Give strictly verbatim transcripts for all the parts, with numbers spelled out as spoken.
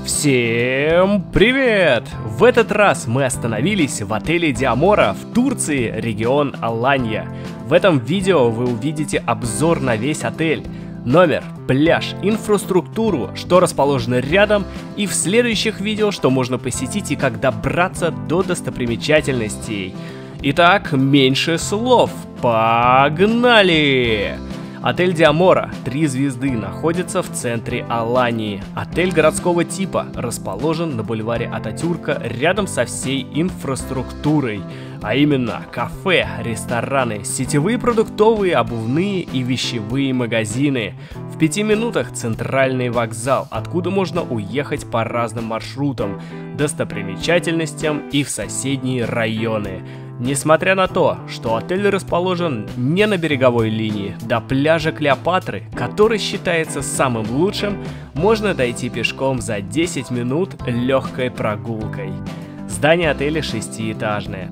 Всем привет! В этот раз мы остановились в отеле Диамора в Турции, регион Аланья. В этом видео вы увидите обзор на весь отель, номер, пляж, инфраструктуру, что расположено рядом, и в следующих видео, что можно посетить и как добраться до достопримечательностей. Итак, меньше слов, погнали! Отель Диамора, три звезды, находится в центре Алании. Отель городского типа, расположен на бульваре Ататюрка рядом со всей инфраструктурой, а именно кафе, рестораны, сетевые продуктовые, обувные и вещевые магазины. В пяти минутах центральный вокзал, откуда можно уехать по разным маршрутам, достопримечательностям и в соседние районы. Несмотря на то, что отель расположен не на береговой линии, до пляжа Клеопатры, который считается самым лучшим, можно дойти пешком за десять минут легкой прогулкой. Здание отеля шестиэтажное.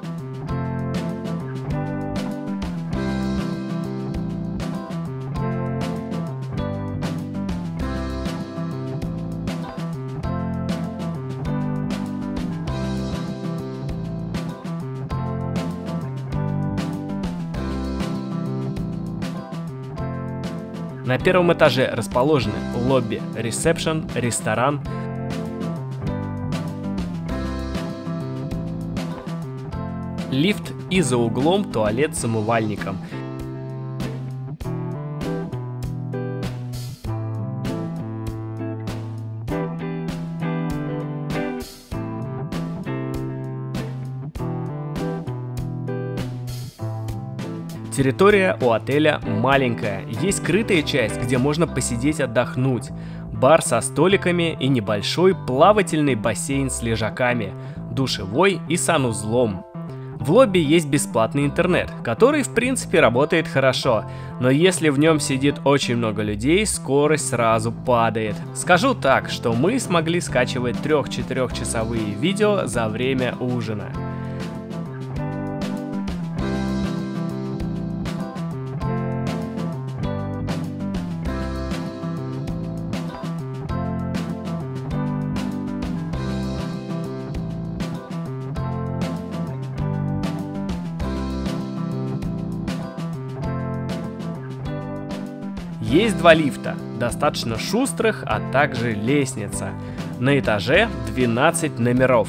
На первом этаже расположены лобби, ресепшн, ресторан, лифт и за углом туалет с умывальником. Территория у отеля маленькая, есть скрытая часть, где можно посидеть отдохнуть, бар со столиками и небольшой плавательный бассейн с лежаками, душевой и санузлом. В лобби есть бесплатный интернет, который в принципе работает хорошо, но если в нем сидит очень много людей, скорость сразу падает. Скажу так, что мы смогли скачивать трёх-четырёхчасовые видео за время ужина. Есть два лифта, достаточно шустрых, а также лестница. На этаже двенадцать номеров.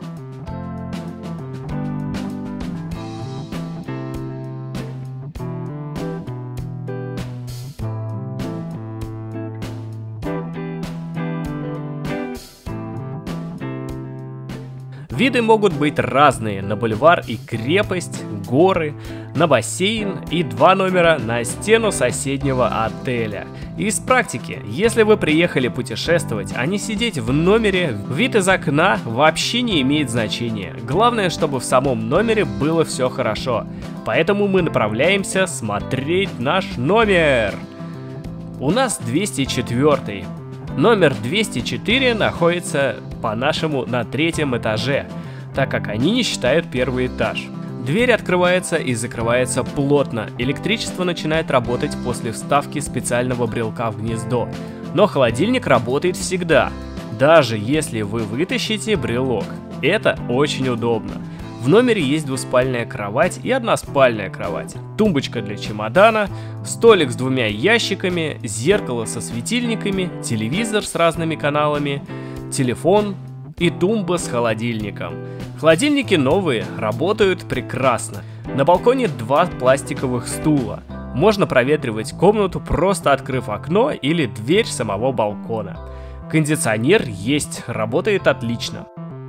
Виды могут быть разные: на бульвар и крепость, горы, на бассейн и два номера на стену соседнего отеля. Из практики, если вы приехали путешествовать, а не сидеть в номере, вид из окна вообще не имеет значения. Главное, чтобы в самом номере было все хорошо. Поэтому мы направляемся смотреть наш номер. У нас двести четвёртый. Номер двести четыре находится по-нашему на третьем этаже, так как они не считают первый этаж. Дверь открывается и закрывается плотно, электричество начинает работать после вставки специального брелка в гнездо, но холодильник работает всегда, даже если вы вытащите брелок. Это очень удобно. В номере есть двуспальная кровать и односпальная кровать, тумбочка для чемодана, столик с двумя ящиками, зеркало со светильниками, телевизор с разными каналами, телефон и тумба с холодильником. Холодильники новые, работают прекрасно. На балконе два пластиковых стула. Можно проветривать комнату, просто открыв окно или дверь самого балкона. Кондиционер есть, работает отлично.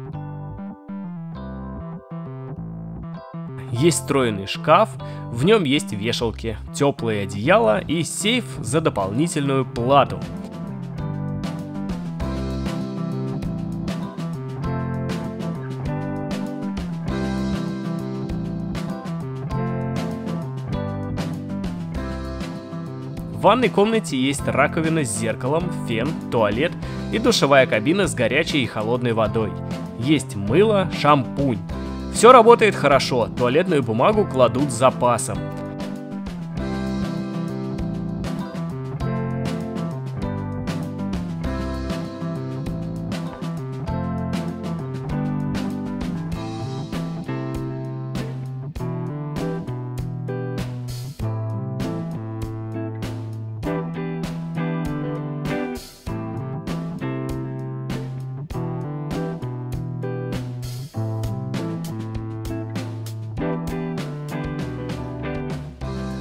Есть встроенный шкаф, в нем есть вешалки, теплое одеяло и сейф за дополнительную плату. В ванной комнате есть раковина с зеркалом, фен, туалет и душевая кабина с горячей и холодной водой. Есть мыло, шампунь. Все работает хорошо, туалетную бумагу кладут с запасом.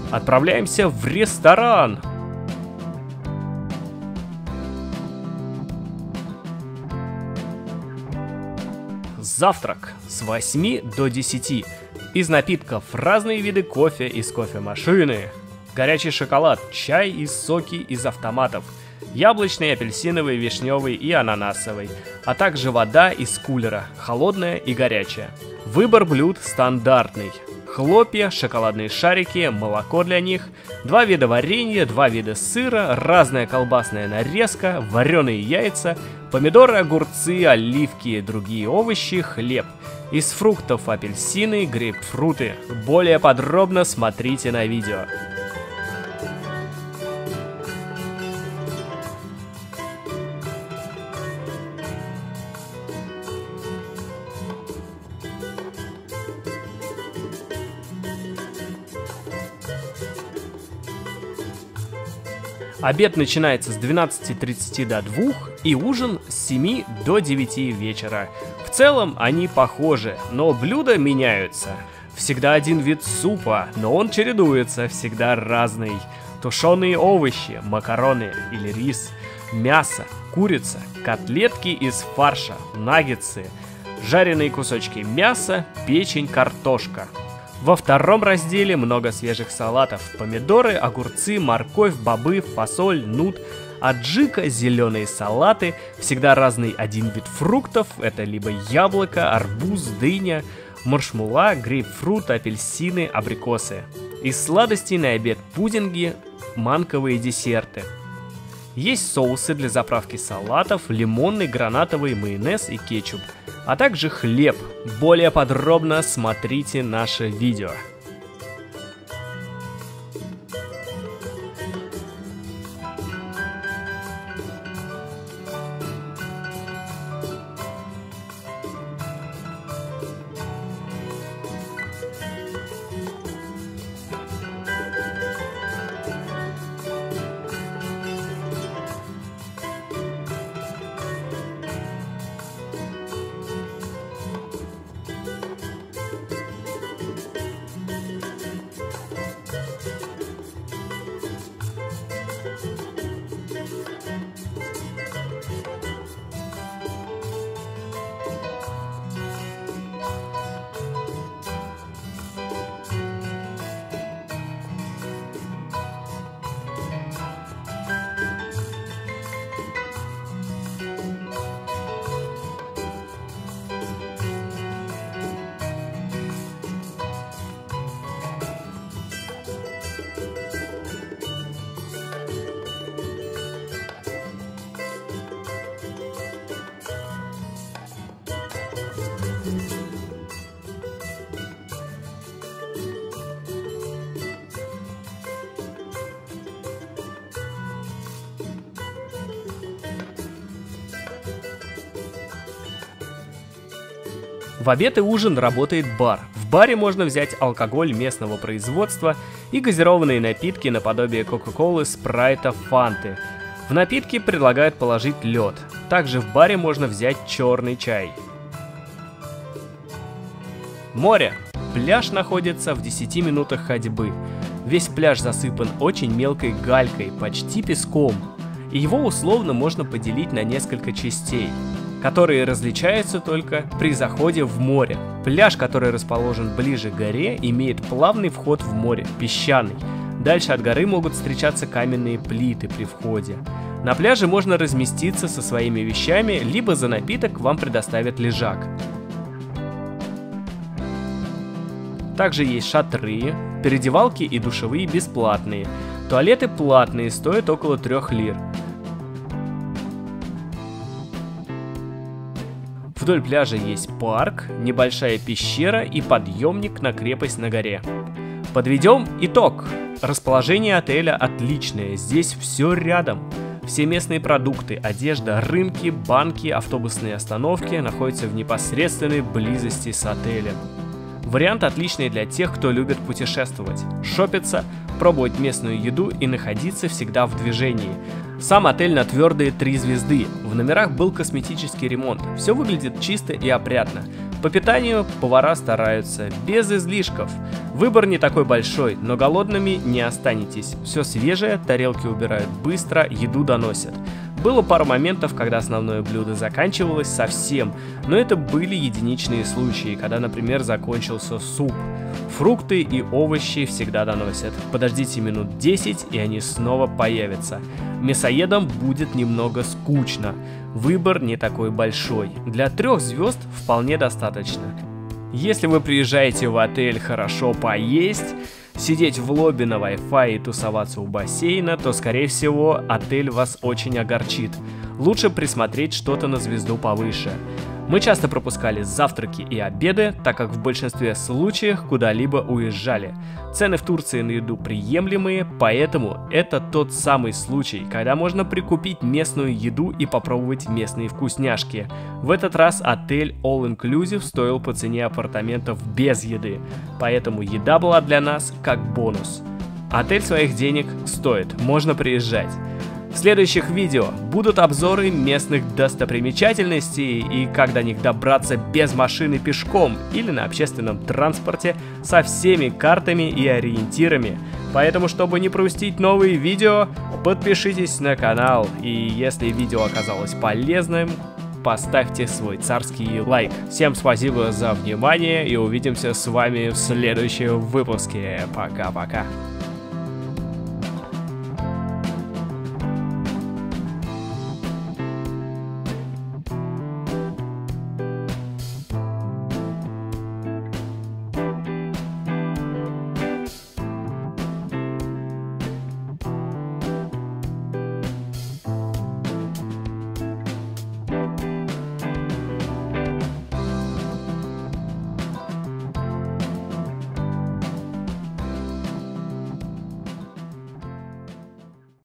Отправляемся в ресторан. Завтрак с восьми до десяти. Из напитков разные виды кофе из кофемашины. Горячий шоколад, чай и соки из автоматов. Яблочный, апельсиновый, вишневый и ананасовый. А также вода из кулера, холодная и горячая. Выбор блюд стандартный. Хлопья, шоколадные шарики, молоко для них, два вида варенья, два вида сыра, разная колбасная нарезка, вареные яйца, помидоры, огурцы, оливки, другие овощи, хлеб. Из фруктов апельсины, грейпфруты. Более подробно смотрите на видео. Обед начинается с двенадцати тридцати до двух и ужин с семи до девяти вечера. В целом они похожи, но блюда меняются. Всегда один вид супа, но он чередуется, всегда разный. Тушеные овощи, макароны или рис, мясо, курица, котлетки из фарша, наггетсы, жареные кусочки мяса, печень, картошка. Во втором разделе много свежих салатов: помидоры, огурцы, морковь, бобы, фасоль, нут, аджика, зеленые салаты, всегда разный один вид фруктов, это либо яблоко, арбуз, дыня, маршмеллоу, грейпфрут, апельсины, абрикосы. Из сладостей на обед пудинги, манковые десерты. Есть соусы для заправки салатов, лимонный, гранатовый, майонез и кетчуп, а также хлеб. Более подробно смотрите наше видео. В обед и ужин работает бар. В баре можно взять алкоголь местного производства и газированные напитки наподобие кока-колы, спрайта, фанты. В напитки предлагают положить лед. Также в баре можно взять черный чай. Море. Пляж находится в десяти минутах ходьбы. Весь пляж засыпан очень мелкой галькой, почти песком. И его условно можно поделить на несколько частей, которые различаются только при заходе в море. Пляж, который расположен ближе к горе, имеет плавный вход в море, песчаный. Дальше от горы могут встречаться каменные плиты при входе. На пляже можно разместиться со своими вещами, либо за напиток вам предоставят лежак. Также есть шатры, переодевалки и душевые бесплатные. Туалеты платные, стоят около трёх лир. Вдоль пляжа есть парк, небольшая пещера и подъемник на крепость на горе. Подведем итог. Расположение отеля отличное, здесь все рядом. Все местные продукты, одежда, рынки, банки, автобусные остановки находятся в непосредственной близости с отелем. Вариант отличный для тех, кто любит путешествовать, шопиться, пробовать местную еду и находиться всегда в движении. Сам отель на твердые три звезды. В номерах был косметический ремонт. Все выглядит чисто и опрятно. По питанию повара стараются, без излишков. Выбор не такой большой, но голодными не останетесь. Все свежее, тарелки убирают быстро, еду доносят. Было пару моментов, когда основное блюдо заканчивалось совсем, но это были единичные случаи, когда, например, закончился суп. Фрукты и овощи всегда доносят. Подождите минут десять, и они снова появятся. Мясоедам будет немного скучно. Выбор не такой большой. Для трех звезд вполне достаточно. Если вы приезжаете в отель хорошо поесть, сидеть в лобби на Wi-Fi и тусоваться у бассейна, то, скорее всего, отель вас очень огорчит. Лучше присмотреть что-то на звезду повыше. Мы часто пропускали завтраки и обеды, так как в большинстве случаев куда-либо уезжали. Цены в Турции на еду приемлемые, поэтому это тот самый случай, когда можно прикупить местную еду и попробовать местные вкусняшки. В этот раз отель All Inclusive стоил по цене апартаментов без еды, поэтому еда была для нас как бонус. Отель своих денег стоит, можно приезжать. В следующих видео будут обзоры местных достопримечательностей и как до них добраться без машины пешком или на общественном транспорте со всеми картами и ориентирами. Поэтому, чтобы не пропустить новые видео, подпишитесь на канал, и если видео оказалось полезным, поставьте свой царский лайк. Всем спасибо за внимание и увидимся с вами в следующем выпуске. Пока-пока.